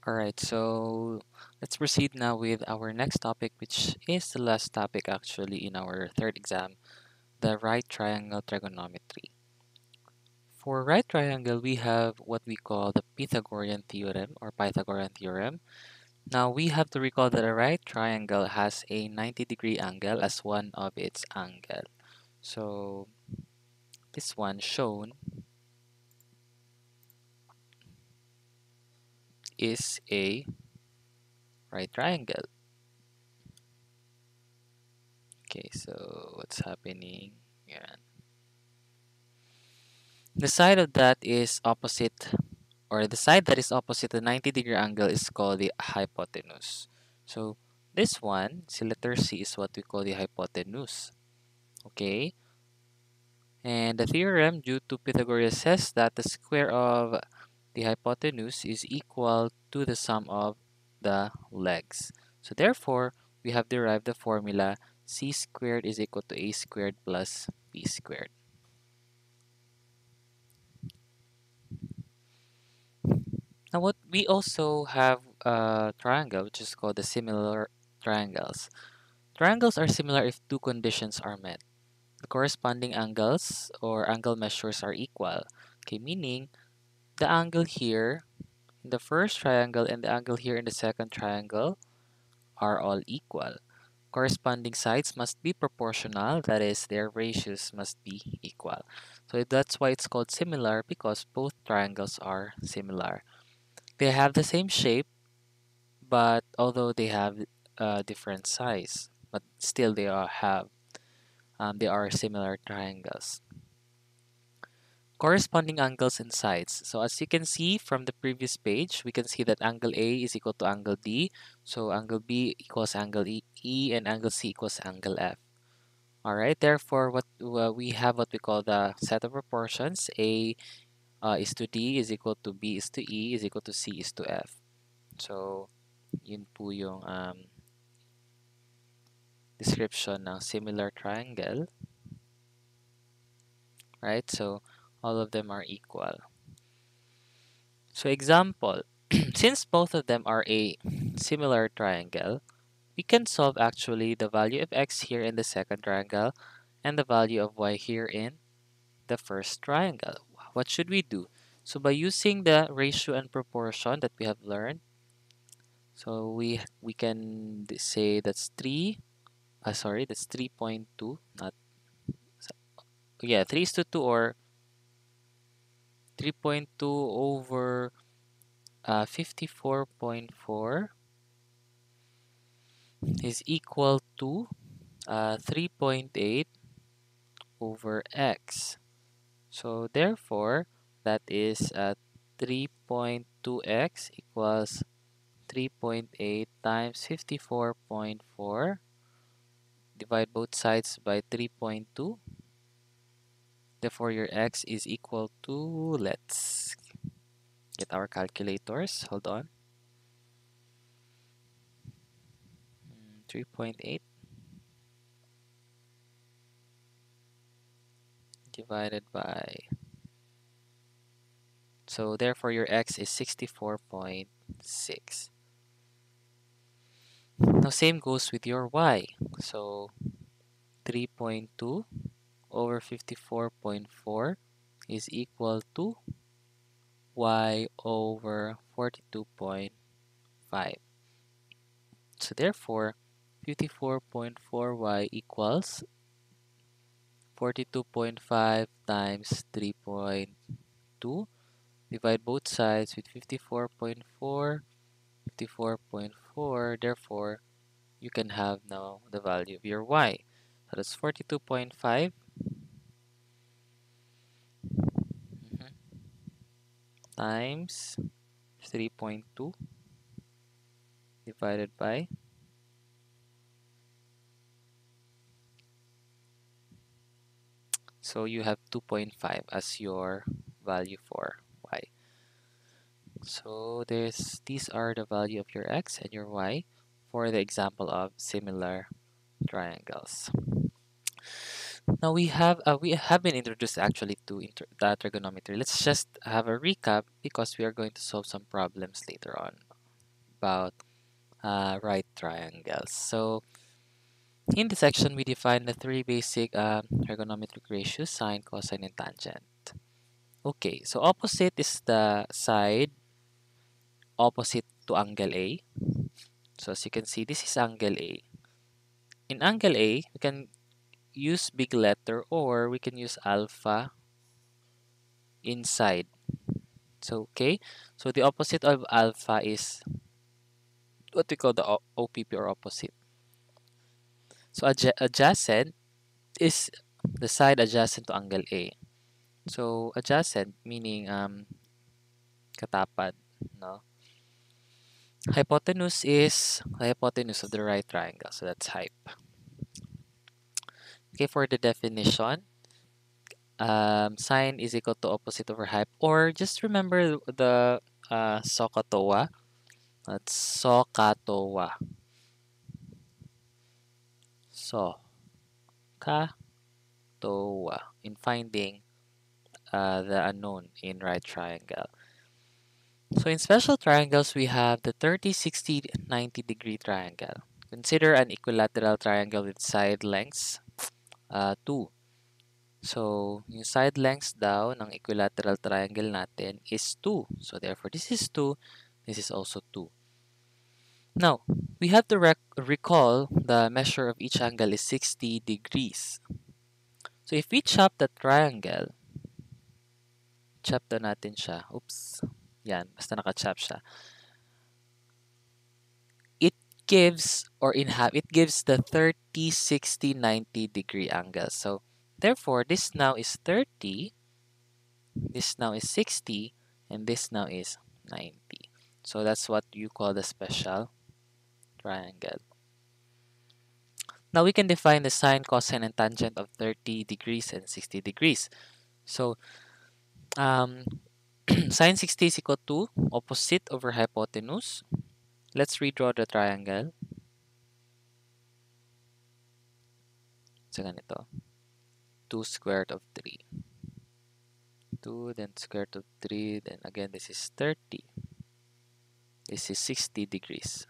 Alright, so let's proceed now with our next topic, which is the last topic actually in our third exam, the right triangle trigonometry. For right triangle, we have what we call the Pythagorean theorem or Pythagorean theorem. Now we have to recall that a right triangle has a 90-degree angle as one of its angle. So this one shown is a right triangle. Okay, so what's happening? Yeah. The side of that is opposite, or the side that is opposite the 90-degree angle is called the hypotenuse. So this one, so letter C, is what we call the hypotenuse. Okay, and the theorem due to Pythagoras says that the square of the hypotenuse is equal to the sum of the legs. So therefore, we have derived the formula c squared is equal to a squared plus b squared. Now what we also have a triangle which is called the similar triangles. Triangles are similar if two conditions are met. The corresponding angles or angle measures are equal. Okay, meaning the angle here in the first triangle and the angle here in the second triangle are all equal. Corresponding sides must be proportional, that is, their ratios must be equal. So that's why it's called similar, because both triangles are similar. They have the same shape, but although they have different size, but still they are similar triangles. Corresponding angles and sides. So as you can see from the previous page, we can see that angle A is equal to angle D. So angle B equals angle E and angle C equals angle F. All right, therefore, we have what we call the set of proportions. A is to D is equal to B is to E is equal to C is to F. So, yun po yung description ng similar triangle, right? So, all of them are equal. So, example, since both of them are a similar triangle, we can solve actually the value of x here in the second triangle and the value of y here in the first triangle. What should we do? So, by using the ratio and proportion that we have learned, so we can say that's 3.2, not, yeah, 3 is to 2, or 3.2 over 54.4 is equal to 3.8 over x. So therefore, that is 3.2x equals 3.8 times 54.4. Divide both sides by 3.2. Therefore, your x is equal to, let's get our calculators. Hold on. 3.8 divided by, so therefore your x is 64.6. Now same goes with your y. So 3.2 over 54.4 is equal to y over 42.5. So therefore 54.4y equals 42.5 times 3.2. Divide both sides with 54.4. 54.4. Therefore, you can have now the value of your y. So that's 42.5 times 3.2 divided by, so you have 2.5 as your value for y. So these are the value of your x and your y for the example of similar triangles. Now we have been introduced actually to trigonometry. Let's just have a recap because we are going to solve some problems later on. about right triangles. So in this section, we define the three basic trigonometric ratios: sine, cosine, and tangent. Okay, so opposite is the side opposite to angle A. So as you can see, this is angle A. In angle A, we can use big letter or we can use alpha inside. So okay, so the opposite of alpha is what we call the OPP or opposite. So adjacent is the side adjacent to angle A. So adjacent meaning katapat, no? Hypotenuse is the hypotenuse of the right triangle. So that's hype. Okay, for the definition, sine is equal to opposite over hype, or just remember the SOHCAHTOA. That's SOHCAHTOA. SOHCAHTOA in finding the unknown in right triangle. So in special triangles, we have the 30, 60, 90-degree triangle. Consider an equilateral triangle with side lengths 2. So, yung side lengths daw ng equilateral triangle natin is 2. So, therefore, this is 2. This is also 2. Now, we have to recall the measure of each angle is 60 degrees. So, if we chop the triangle, chop na natin siya. Oops. Yan, basta naka-chop siya. It gives, or in half, it gives the 30, 60, 90 degree angle. So, therefore, this now is 30, this now is 60, and this now is 90. So that's what you call the special triangle. Now we can define the sine, cosine, and tangent of 30 degrees and 60 degrees. So sine 60 is equal to opposite over hypotenuse. Let's redraw the triangle. So ganito. 2 square root of 3. 2, then square root of 3, then again this is 30. This is 60 degrees.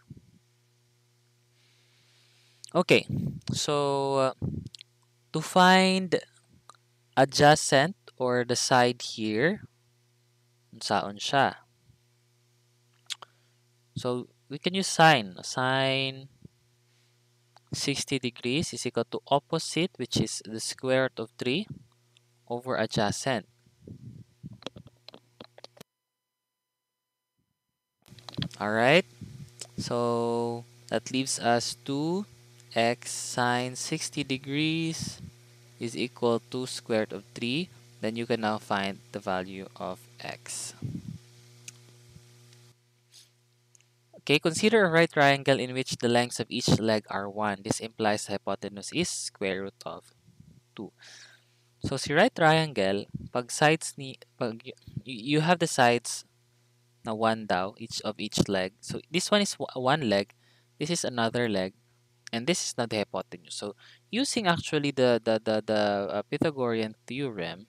Okay, so to find adjacent or the side here, saan siya? So we can use sine. Sine 60 degrees is equal to opposite, which is the square root of 3 over adjacent. Alright, so that leaves us 2x sine 60 degrees is equal to square root of 3. Then you can now find the value of x. Okay, consider a right triangle in which the lengths of each leg are 1. This implies the hypotenuse is square root of 2. So, si right triangle, pag sides you have the sides na 1 daw, each of each leg. So, this one is one leg, this is another leg, and this is not the hypotenuse. So, using actually the Pythagorean theorem,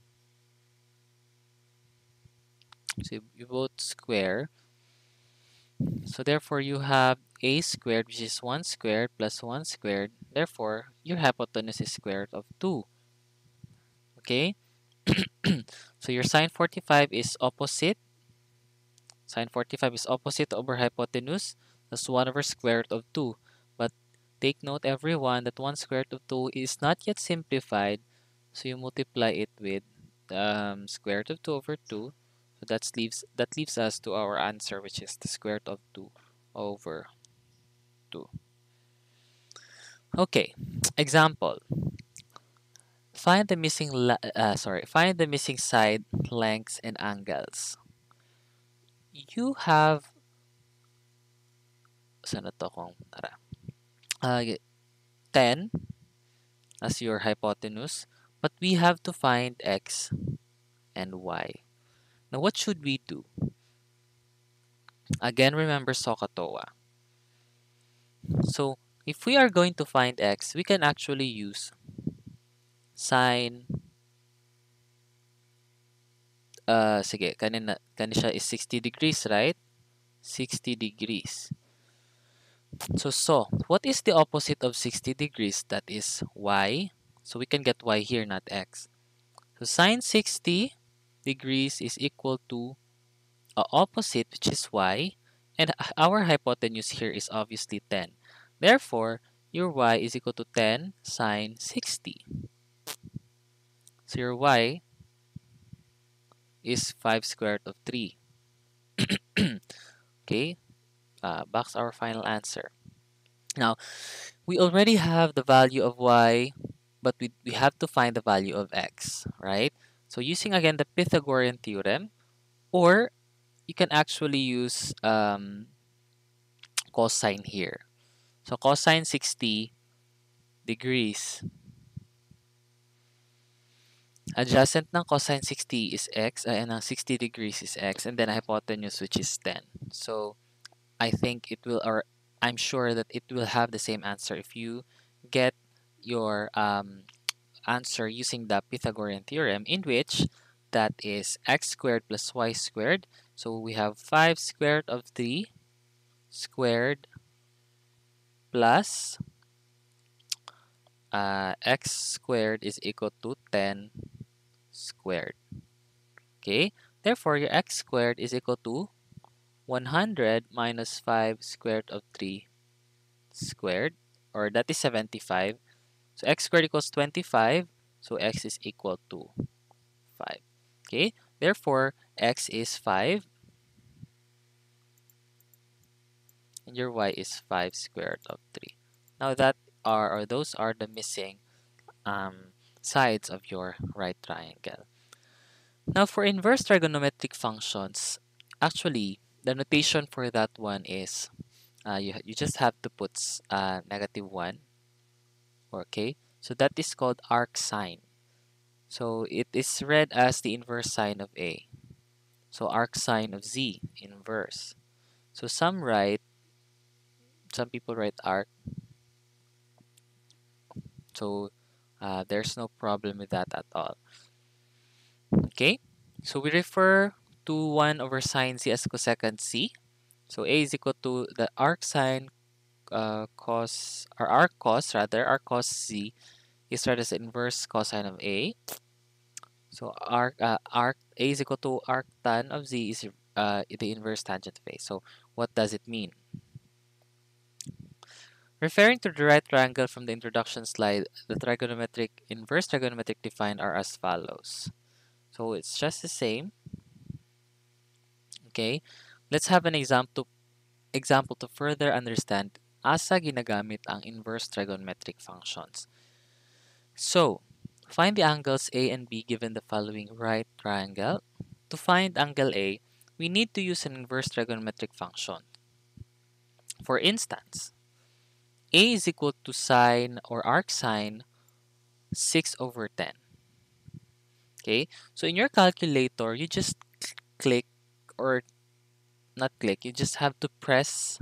so you both square. So therefore, you have a squared, which is 1 squared plus 1 squared. Therefore, your hypotenuse is square root of 2. Okay? So your sine 45 is opposite. Sine 45 is opposite over hypotenuse. That's 1 over square root of 2. But take note, everyone, that 1 square root of 2 is not yet simplified. So you multiply it with square root of 2 over 2. So that leaves us to our answer, which is the square root of 2 over 2. Okay, example. Find the missing find the missing side lengths and angles. You have saan na to kung tara. 10 as your hypotenuse, but we have to find x and y. Now what should we do? Again, remember SOHCAHTOA. So if we are going to find x, we can actually use sine sige, kani siya is 60 degrees, right? 60 degrees. So, what is the opposite of 60 degrees? That is y. So, we can get y here, not x. So, sine 60 degrees is equal to opposite, which is y. And our hypotenuse here is obviously 10. Therefore, your y is equal to 10 sine 60. So, your y is 5 squared of 3. Okay, box our final answer. Now, we already have the value of y, but we have to find the value of x, right? So using again the Pythagorean theorem, or you can actually use cosine here. So cosine 60 degrees, adjacent ng cosine 60 is x, and ang 60 degrees is x, and then hypotenuse which is 10. So I think it will, or I'm sure that it will have the same answer if you get your answer using the Pythagorean theorem, in which that is x squared plus y squared. So we have 5 squared of 3 squared plus x squared is equal to 10 squared. Okay, therefore your x squared is equal to 100 minus 5 squared of 3 squared, or that is 75. So x squared equals 25, so x is equal to 5. Okay, therefore x is 5 and your y is 5 squared root of 3. Now that are, or those are the missing sides of your right triangle. Now for inverse trigonometric functions, actually the notation for that one is you just have to put -1. Okay, so that is called arc sine. So it is read as the inverse sine of A. So arc sine of Z, inverse. So some people write arc. So there's no problem with that at all. Okay, so we refer to 1 over sine Z as cosecant C. So A is equal to the arc sine cos, or arc cos rather, arc cos Z is read as inverse cosine of A. So arc A is equal to arc tan of Z is the inverse tangent of A. So what does it mean? Referring to the right triangle from the introduction slide, the inverse trigonometric defined are as follows. So it's just the same. Okay, let's have an example to further understand asa ginagamit ang inverse trigonometric functions. So, find the angles A and B given the following right triangle. To find angle A, we need to use an inverse trigonometric function. For instance, A is equal to sine or arc sine 6 over 10. Okay, so in your calculator, you just click, or not click, you just have to press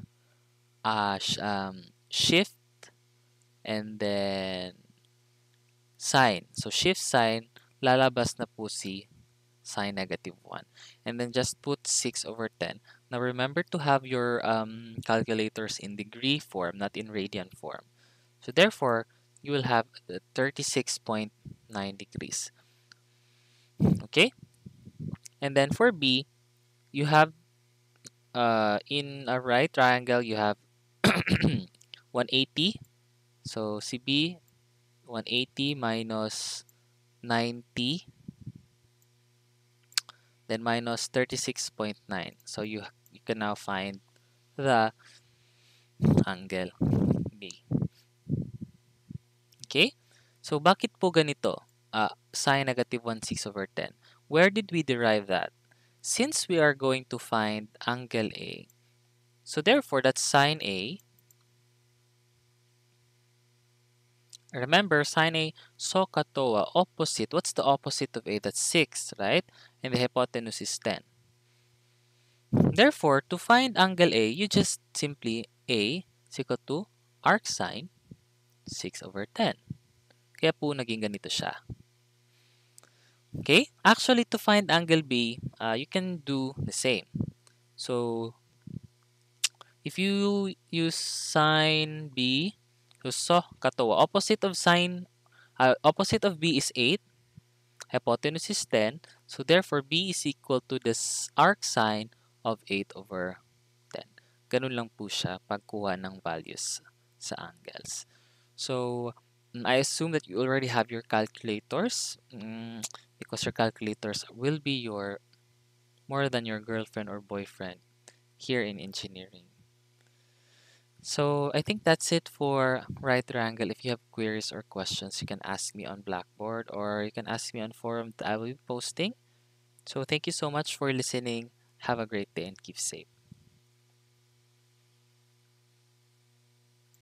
shift and then sine. So shift sine, lalabas na po si sine -1. And then just put 6 over 10. Now remember to have your calculators in degree form, not in radian form. So therefore, you will have 36.9 degrees. Okay? And then for B, you have in a right triangle, you have 180. So CB, 180 minus 90, then minus 36.9. So you can now find the angle B. Okay? So bakit po ganito? Sine -1/6 over 10. Where did we derive that? Since we are going to find angle A, so therefore that's sine A. Remember, sine A, so katoa, opposite. What's the opposite of A? That's 6, right? And the hypotenuse is 10. Therefore, to find angle A, you just simply A is equal to arc sine 6 over 10. Kaya po naging ganito siya. Okay? Actually, to find angle B, you can do the same. So, If you use sine B, so katawa. Opposite of B is 8. Hypotenuse is 10. So therefore, B is equal to this arc sine of 8 over 10. Ganun lang po siya pagkuha ng values sa angles. So, I assume that you already have your calculators because your calculators will be your more than your girlfriend or boyfriend here in engineering. So I think that's it for right triangle. If you have queries or questions, you can ask me on Blackboard or you can ask me on forum that I will be posting. So thank you so much for listening. Have a great day and keep safe.